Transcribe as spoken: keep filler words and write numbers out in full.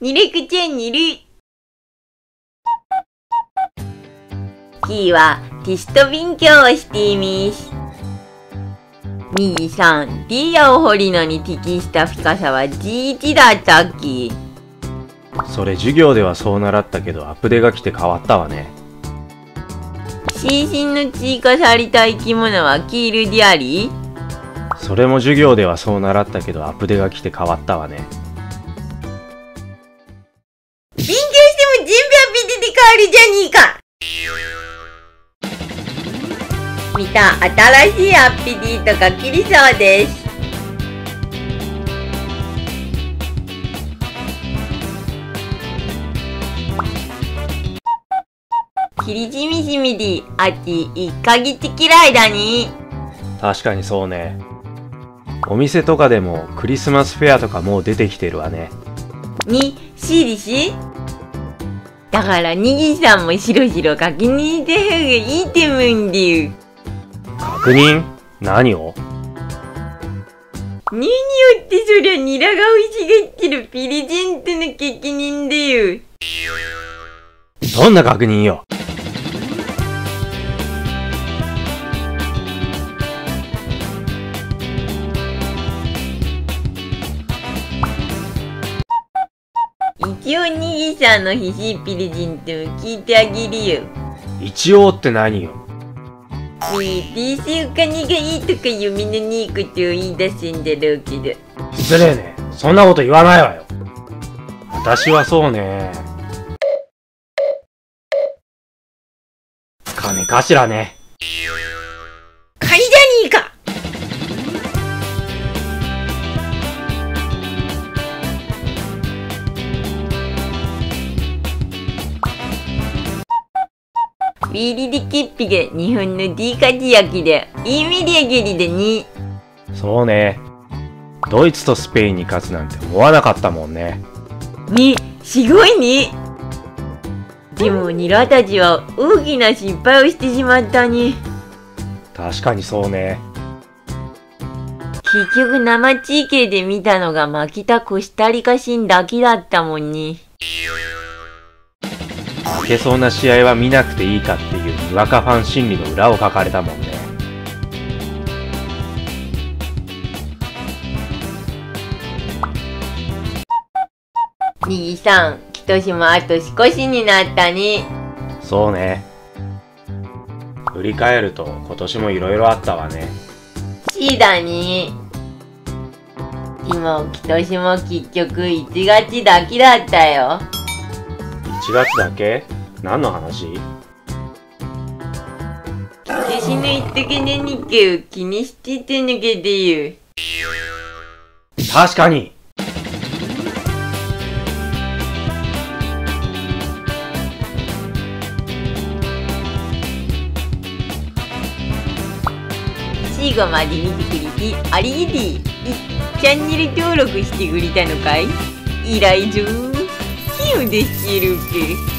にれくチャンネル。キーはテスト勉強をしています。にじさん、ディアを掘るのに適した深さはじゅういちだったっけ。 それ授業ではそう習ったけどアップデが来て変わったわね。 新進の追加された生き物はキールであり。 それも授業ではそう習ったけどアップデが来て変わったわね。 勉強しても全部アップデで変わるじゃねえか。見た新しいアップデートが切りそうです。切りじみじみであといっかげつくらいだね。 確かにそうね。お店とかでもクリスマスフェアとかもう出てきてるわね。 に、しでし。だからにぎさんもしろしろ確認した方がいいと思うんだよ。 確認？何を？ 何よってそりゃニラが欲しがってるプレゼントの確認だよ。 どんな確認よ。 一応にぎさんの欲しいプレゼントを聞いてあげるよ。 一応って何よ。 ねえ、どうせお金がいいとか夢のねえことを言い出すんだろうけど。 失礼ね。そんなこと言わないわよ。私はそうね。金かしらね。 金じゃねえか。ウィリリキッピが日本の D 活躍でいいメディアゲリでに。 そうね。ドイツとスペインに勝つなんて思わなかったもんね。 ね、すごいね。でもニラたちは大きな失敗をしてしまったね。 確かにそうね。 結局生中継で見たのが負けたコスタリカ戦だけだったもんね。 負けそうな試合は見なくていいかっていうにわかファン心理の裏を書かれたもんね。 にぎさん、今年もあと少しになったね。 そうね。振り返ると今年もいろいろあったわね。 しだね。でも今年も結局いちがつだけだったよ。 いちがつだけ？何の話？ 今年の一時の日記を気にしてたのかだよ。 確かに。 最後まで見てくれてありがとう。チャンネル登録してくれたのかい？依頼状、キムでしてるっけ。